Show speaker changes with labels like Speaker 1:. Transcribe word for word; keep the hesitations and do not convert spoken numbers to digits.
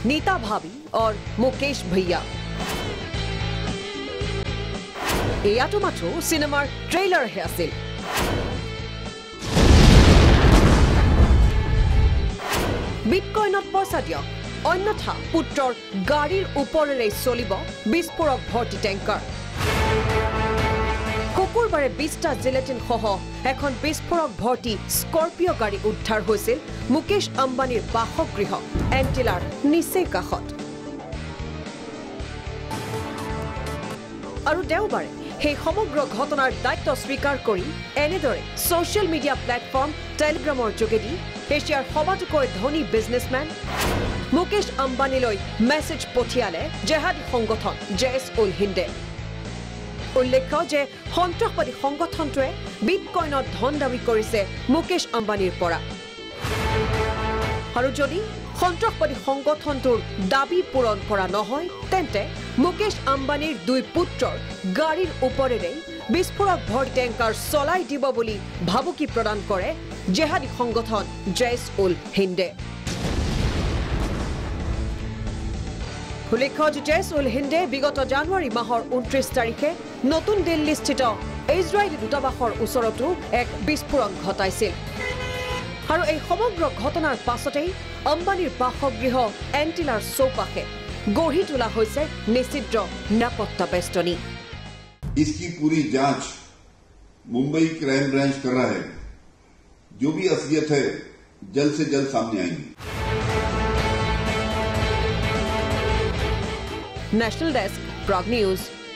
Speaker 1: नीता भाभी और मुकेश भैया। एयातो मात्र सिनेमार ट्रेलर हे आसिल। बिटकॉइनत पैसा दियक अन्यथा पुत्रर गाड़ीर ऊपरेरे चलिब विस्फोरक भर्ती टैंकार। शुक्रबारे बीसटा जिलेटिन सह এখন বিস্ফোরক ভর্তি স্করপিও গাড়ী উদ্ধার হৈছিল মুকেশ আম্বানীৰ বাসগৃহ এন্টিলাৰ নিচেই কাষত। আৰু দেওবাৰে সেই সমগ্ৰ ঘটনাৰ দায়িত্ব স্বীকাৰ কৰি এনেদৰে সোশ্যাল মিডিয়া প্লেটফৰ্ম টেলিগ্ৰামৰ যোগেদি এছিয়াৰ সবাতোকৈ ধনী বিজনেছমেন মুকেশ আম্বানীলৈ মেছেজ পঠিয়ালে জেহাদী সংগঠন জেএছ উল হিন্দে। উল্লেখ্য যে সন্ত্ৰাসবাদী সংগঠনটোৱে বিটকইনত ধন দাবী কৰিছে মুকেশ আম্বানীৰ পৰা। আৰু যদি সন্ত্ৰাসবাদী সংগঠনটোৰ দাবী পূৰণ কৰা নহয় তেন্তে মুকেশ আম্বানীৰ দুই পুত্ৰৰ গাড়ীৰ ওপৰেৰে বিস্ফোৰক ভৰ্তি টেংকাৰ চলাই দিব বুলি ভাবুকি প্ৰদান কৰে জেহাদী সংগঠন জেএছ উল হিন্দে। উল্লেখ্য যে জেএছ উল হিন্দে বিগত জানুৱাৰী মাহৰ ঊনত্ৰিশ তাৰিখে নতুন দিল্লীস্থিত ইজৰাইলী দূতাবাসৰ ওচৰতো এক বিস্ফোৰণ ঘটাইছিল। আৰু এই সমগ্ৰ ঘটনাৰ পাছতেই আম্বানীৰ বাসগৃহ এন্টিলাৰ চৌপাশে গঢ়ি তোলা হৈছে নিষিদ্ধ নিৰাপত্তা বেষ্টনী।
Speaker 2: इसकी पूरी जांच मुंबई क्राइम ब्रांच कर रहा है। जो भी असलियत है जल्द से जल्द सामने आएंगी।
Speaker 1: National desk Prag news.